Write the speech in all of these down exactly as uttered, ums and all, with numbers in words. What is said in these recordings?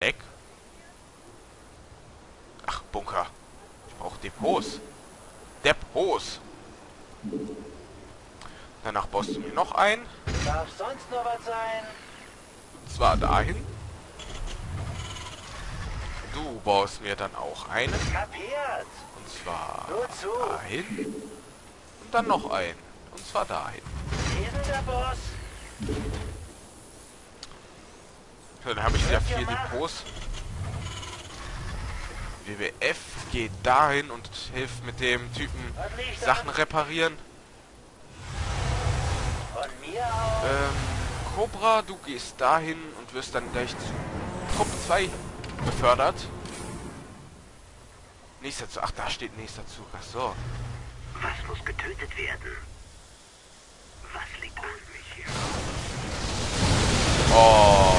Eck? Ach, Bunker. Ich brauche Depots. Depots. Danach baust du mir noch ein. Darf sonst noch was sein? Und zwar dahin. Du baust mir dann auch einen. Kapiert! Und zwar Nur zu. dahin. Und dann noch einen. Und zwar dahin. Hier ist der Boss. So, dann habe ich wieder vier Depots. W W F geht dahin und hilft mit dem Typen Sachen reparieren. Von mir aus. Ähm, Cobra, du gehst dahin und wirst dann gleich zu Trupp zwei befördert. Nächster Zug. Ach, da steht nächster Zug. Ach so. Was muss getötet werden? Was liegt an mich hier? Oh.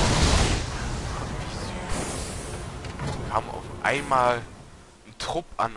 Wie süß. Kam auf einmal ein Trupp an.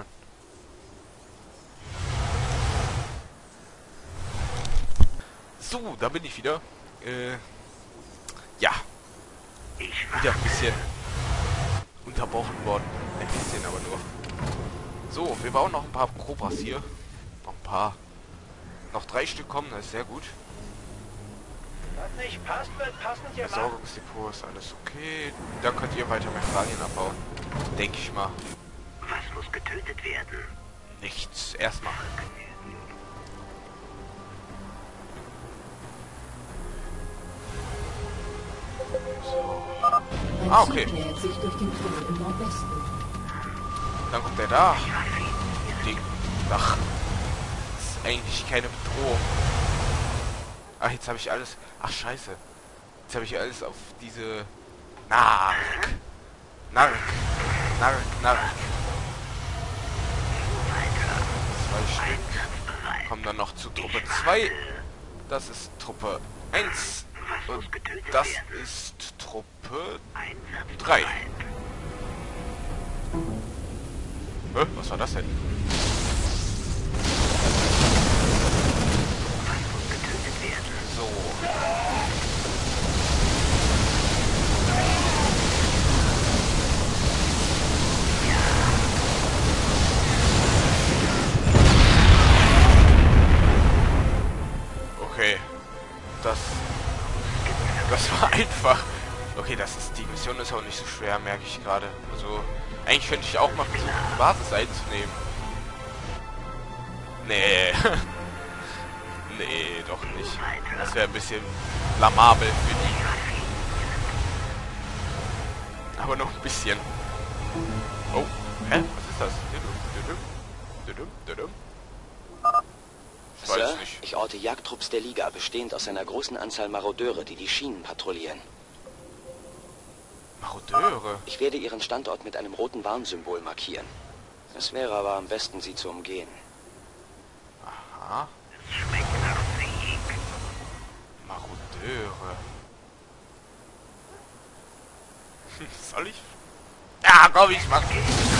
So, da bin ich wieder. Äh, ja. Wieder ein bisschen unterbrochen worden. Ein bisschen aber nur. So, wir bauen noch ein paar Cobras hier. Noch ein paar. Noch drei Stück kommen, das ist sehr gut. Was nicht passt, wird passend gemacht. Versorgungsdepot ist alles okay. Da könnt ihr weiter Mineralien abbauen. Denke ich mal. Was muss getötet werden? Nichts. Erstmal. So. Ah, okay. Sich durch den Tunnel im Nordwesten. Dann kommt der da. Die, ach. Das ist eigentlich keine Bedrohung. Ach, jetzt habe ich alles... Ach, scheiße. Jetzt habe ich alles auf diese... Nark. Nark. Nark, Nark. Zwei Stück. Kommen dann noch zu Truppe zwei. Das ist Truppe eins. Und das ist Truppe drei. Hä? Was war das denn? So. Okay. Das... Das war einfach. Okay, das ist... Die Mission ist auch nicht so schwer, merke ich gerade. Also... Eigentlich könnte ich auch mal versuchen, die Basis einzunehmen. Nee. Nee, doch nicht. Das wäre ein bisschen blamabel für die. Aber noch ein bisschen. Oh, hä? Was ist das? Ich weiß Sir, nicht. ich orte Jagdtrupps der Liga, bestehend aus einer großen Anzahl Marodeure, die die Schienen patrouillieren. Marodeure? Ich werde ihren Standort mit einem roten Warnsymbol markieren. Es wäre aber am besten, sie zu umgehen. Aha. Marodeure. Soll ich? Ja, komm, ich mach.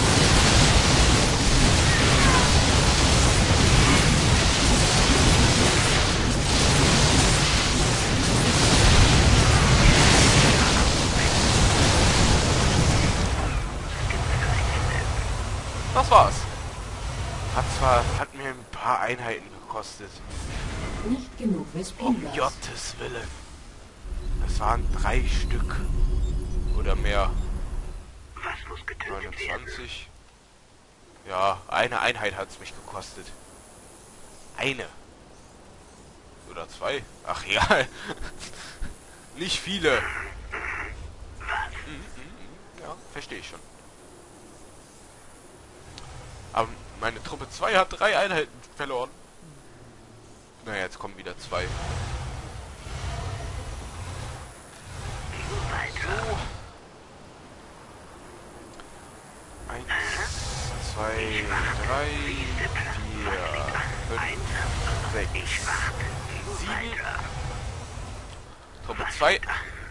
Das war's. Hat zwar, hat mir ein paar Einheiten gekostet. Nicht genug Um Vespinas. Gottes Willen. Das waren drei Stück. Oder mehr. Was muss getötet werden? neunundzwanzig. Ja, eine Einheit hat's mich gekostet. Eine. Oder zwei. Ach egal. Nicht viele. Mhm, mhm, ja, verstehe ich schon. Aber meine Truppe zwei hat drei Einheiten verloren. Naja, jetzt kommen wieder zwei. So. Eins, zwei, drei, vier, fünf, sechs, sieben. Truppe zwei.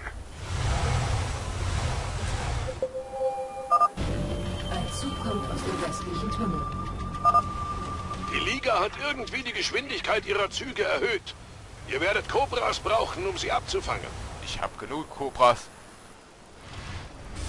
Ein Zug kommt aus dem westlichen Tunnel. Die Liga hat irgendwie die Geschwindigkeit ihrer Züge erhöht. Ihr werdet Cobras brauchen, um sie abzufangen. Ich habe genug Cobras.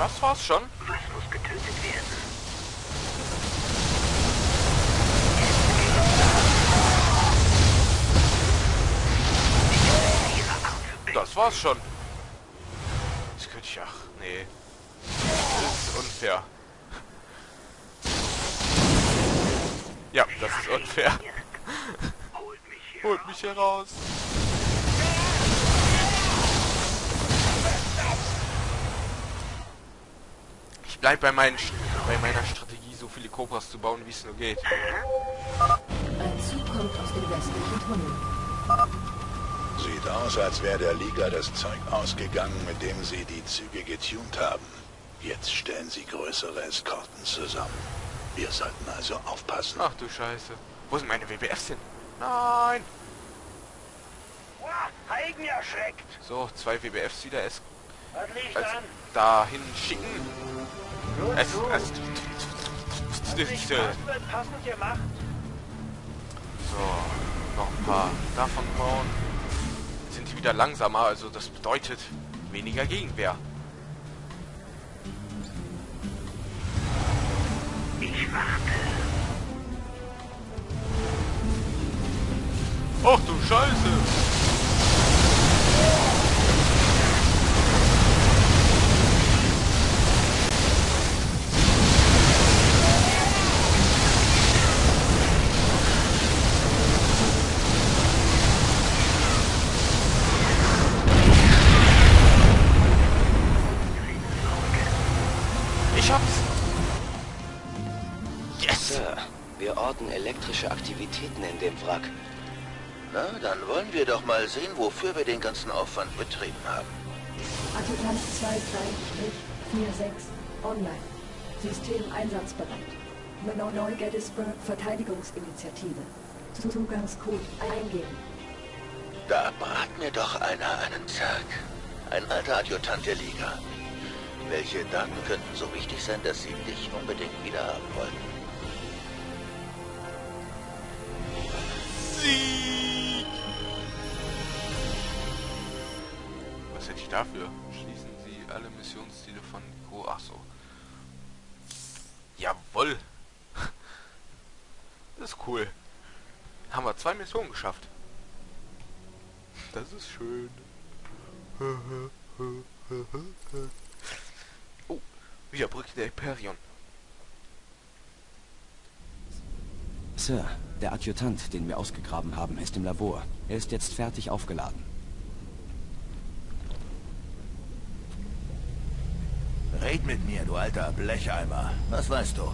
Das war's schon. Was muss getötet werden? Das war's schon. Das könnte ich... Ach, nee. Das ist unfair. Ja, das ist unfair. Holt mich hier raus. Ich bleib bei, meinen, bei meiner Strategie, so viele Cobras zu bauen, wie es nur geht. Ein Zug kommt aus dem westlichen Tunnel. Sieht aus, als wäre der Liga das Zeug ausgegangen, mit dem sie die Züge getunt haben. Jetzt stellen sie größere Eskorten zusammen. Wir sollten also aufpassen. Ach du Scheiße. Wo sind meine W B Fs hin? Nein! Heigen erschreckt! So, zwei W B Fs wieder es Was liegt als an? dahin schicken. Es, es, Was nicht passt, wird passend gemacht. so, noch ein paar davon bauen. Jetzt sind die wieder langsamer, also das bedeutet weniger Gegenwehr. Ich warte. Ach du Scheiße! Ich hab's! Yes! Sir, wir orten elektrische Aktivitäten in dem Wrack. Na, dann wollen wir doch mal sehen, wofür wir den ganzen Aufwand betrieben haben. Adjutant zwei drei vier sechs online. System einsatzbereit. Neu-Gettysburg Verteidigungsinitiative. Zugangscode eingeben. Da brat mir doch einer einen Zerg. Ein alter Adjutant der Liga. Welche Daten könnten so wichtig sein, dass sie dich unbedingt wiederhaben wollten? Sieg! Was hätte ich dafür? Schließen Sie alle Missionsziele von... Oh, ach so. Jawohl! Das ist cool. Haben wir zwei Missionen geschafft. Das ist schön. Oh, wieder Brücke der Hyperion. Sir, der Adjutant, den wir ausgegraben haben, ist im Labor. Er ist jetzt fertig aufgeladen. Red mit mir, du alter Blecheimer. Was weißt du?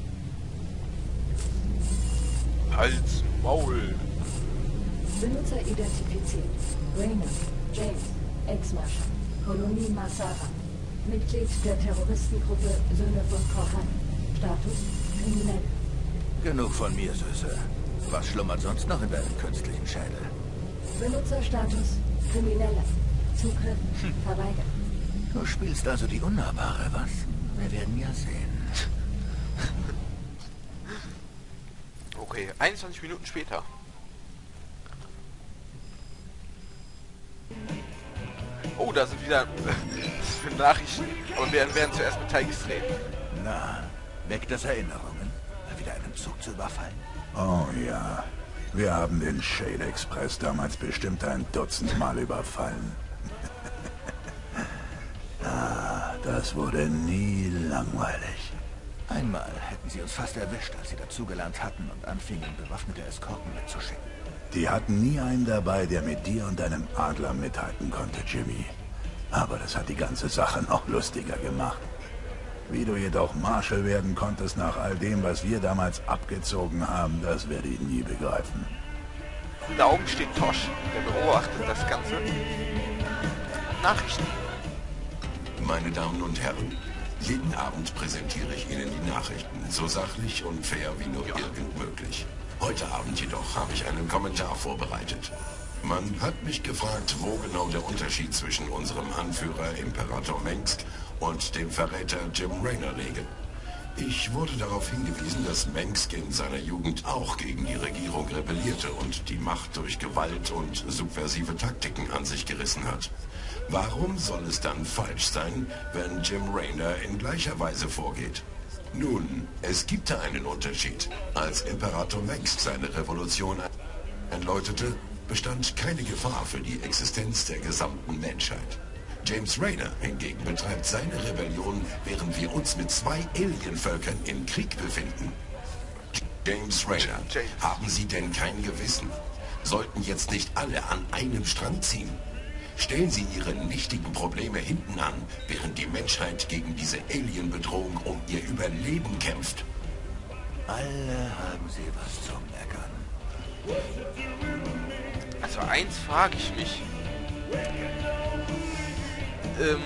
Hals, Maul. Benutzer identifiziert. Rainer, James, Ex-Marschall, Kolonie Masara. Mitglied der Terroristengruppe Söhne von Korhan. Status kriminell. Genug von mir, Süße. Was schlummert sonst noch in deinem künstlichen Schädel? Benutzerstatus krimineller. Zugriff verweigert. Du spielst also die Unnahbare, was? Wir werden ja sehen. Okay, einundzwanzig Minuten später. Oh, da sind wieder für Nachrichten. Aber wir werden zuerst mit Tigers reden. Na, weckt das Erinnerungen? Mal wieder einen Zug zu überfallen? Oh ja. Wir haben den Shade Express damals bestimmt ein Dutzend Mal überfallen. Ah, das wurde nie langweilig. Einmal hätten sie uns fast erwischt, als sie dazugelernt hatten und anfingen, bewaffnete Eskorten mitzuschicken. Die hatten nie einen dabei, der mit dir und deinem Adler mithalten konnte, Jimmy. Aber das hat die ganze Sache noch lustiger gemacht. Wie du jedoch Marshal werden konntest nach all dem, was wir damals abgezogen haben, das werde ich nie begreifen. Da oben steht Tosh, der beobachtet das Ganze. Nachrichten. Meine Damen und Herren, jeden Abend präsentiere ich Ihnen die Nachrichten, so sachlich und fair wie nur irgend möglich. Heute Abend jedoch habe ich einen Kommentar vorbereitet. Man hat mich gefragt, wo genau der Unterschied zwischen unserem Anführer Imperator Mengsk und dem Verräter Jim Raynor liege. Ich wurde darauf hingewiesen, dass Mengsk in seiner Jugend auch gegen die Regierung rebellierte und die Macht durch Gewalt und subversive Taktiken an sich gerissen hat. Warum soll es dann falsch sein, wenn Jim Raynor in gleicher Weise vorgeht? Nun, es gibt da einen Unterschied. Als Imperator Mengsk seine Revolution einläutete, bestand keine Gefahr für die Existenz der gesamten Menschheit. James Raynor hingegen betreibt seine Rebellion, während wir uns mit zwei Alienvölkern im Krieg befinden. James Raynor, haben Sie denn kein Gewissen? Sollten jetzt nicht alle an einem Strang ziehen? Stellen Sie Ihre nichtigen Probleme hinten an, während die Menschheit gegen diese Alienbedrohung um ihr Überleben kämpft. Alle haben sie was zum Meckern. Also eins frage ich mich. Ähm,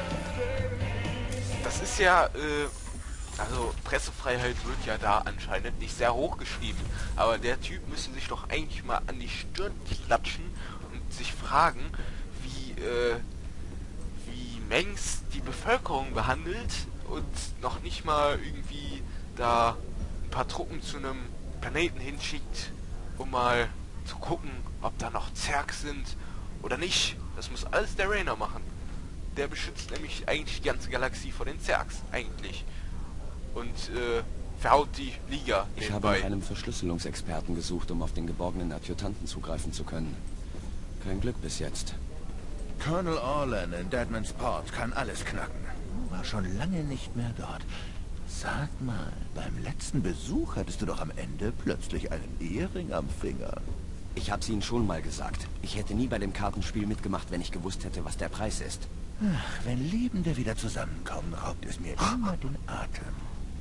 das ist ja, äh, also Pressefreiheit wird ja da anscheinend nicht sehr hoch geschrieben, aber der Typ müsste sich doch eigentlich mal an die Stirn klatschen und sich fragen, wie, äh, wie Mengsk die Bevölkerung behandelt und noch nicht mal irgendwie da ein paar Truppen zu einem Planeten hinschickt, um mal zu gucken, ob da noch Zergs sind oder nicht. Das muss alles der Raynor machen. Der beschützt nämlich eigentlich die ganze Galaxie vor den Zergs, eigentlich. Und äh, verhaut die Liga Ich habe nach einem Verschlüsselungsexperten gesucht, um auf den geborgenen Adjutanten zugreifen zu können. Kein Glück bis jetzt. Colonel Orlan in Deadman's Port kann alles knacken. War schon lange nicht mehr dort. Sag mal, beim letzten Besuch hattest du doch am Ende plötzlich einen Ehering am Finger. Ich hab's Ihnen schon mal gesagt. Ich hätte nie bei dem Kartenspiel mitgemacht, wenn ich gewusst hätte, was der Preis ist. Ach, wenn Liebende wieder zusammenkommen, raubt es mir immer den Atem.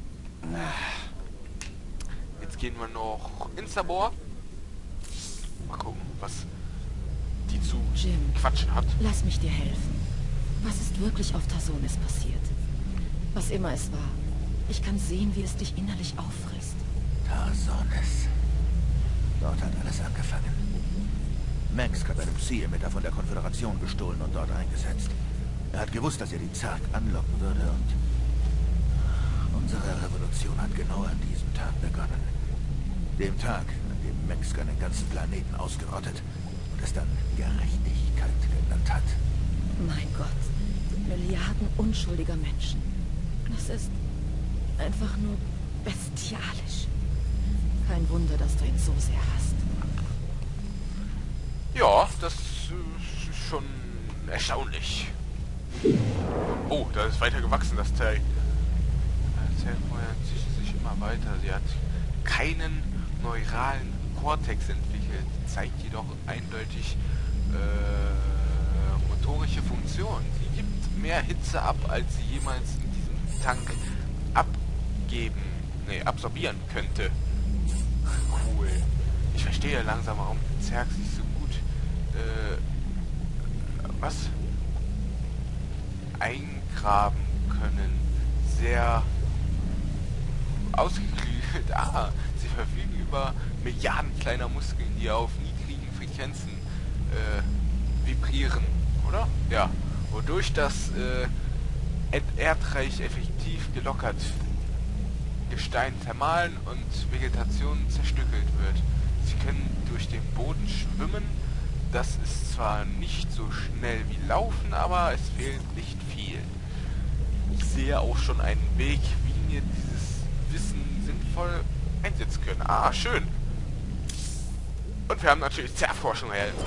Jetzt gehen wir noch ins Labor. Mal gucken, was die zu Jim, quatschen hat. lass mich dir helfen. Was ist wirklich auf Tarsonis passiert? Was immer es war. Ich kann sehen, wie es dich innerlich auffrisst. Tarsonis. Dort hat alles angefangen. Mengsk hat einen Psi-Emitter von der Konföderation gestohlen und dort eingesetzt. Er hat gewusst, dass er die Zerg anlocken würde und... Unsere Revolution hat genau an diesem Tag begonnen. Dem Tag, an dem Mengsk einen ganzen Planeten ausgerottet und es dann Gerechtigkeit genannt hat. Mein Gott, Milliarden unschuldiger Menschen. Das ist einfach nur bestialisch. Kein Wunder, dass du ihn so sehr hasst. Ja, das äh, ist schon erstaunlich. Oh, da ist weiter gewachsen, das Teil. Das Teil zieht sich immer weiter. Sie hat keinen neuralen Kortex entwickelt, zeigt jedoch eindeutig äh, motorische Funktion. Sie gibt mehr Hitze ab, als sie jemals in diesem Tank abgeben, nee, absorbieren könnte. Cool. Ich verstehe langsam, warum Zerg sich so gut äh, was eingraben können. Sehr ausgeklügelt. Ah, sie verfügen über Milliarden kleiner Muskeln, die auf niedrigen Frequenzen äh, vibrieren, oder? Ja. Wodurch das äh, Erdreich effektiv gelockert, Gestein zermahlen und Vegetation zerstückelt wird. Sie können durch den Boden schwimmen. Das ist zwar nicht so schnell wie Laufen, aber es fehlt nicht viel. Ich sehe auch schon einen Weg, wie wir dieses Wissen sinnvoll einsetzen können. Ah, schön. Und wir haben natürlich Zerforschung erhalten.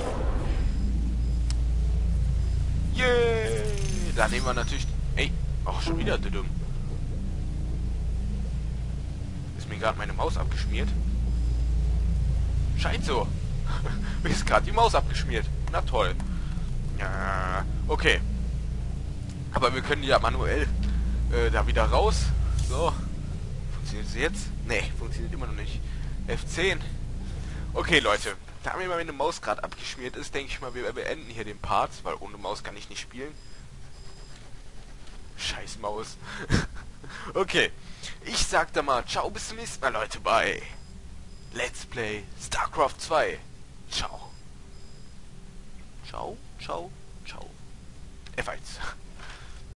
Yay! Da nehmen wir natürlich... Ey, auch schon wieder dumm. Ist mir gerade meine Maus abgeschmiert. Scheint so. Mir ist gerade die Maus abgeschmiert. Na toll. Ja, okay. Aber wir können ja manuell äh, da wieder raus. So. Funktioniert sie jetzt? Nee, funktioniert immer noch nicht. F zehn. Okay, Leute. Da mir meine Maus gerade abgeschmiert ist, denke ich mal, wir beenden hier den Part, weil ohne Maus kann ich nicht spielen. Scheiß Maus. Okay. Ich sag da mal, ciao, bis zum nächsten Mal, Leute, bei Let's Play StarCraft zwei. Ciao. Ciao, ciao, ciao. F eins.